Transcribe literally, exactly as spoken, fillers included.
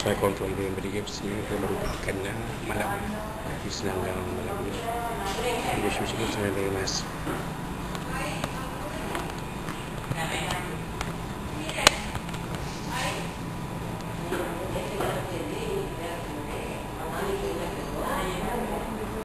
Saya kontrol dia beri sini kita baru ikannya malam di senangkan malam ini. Dia susu senang mas.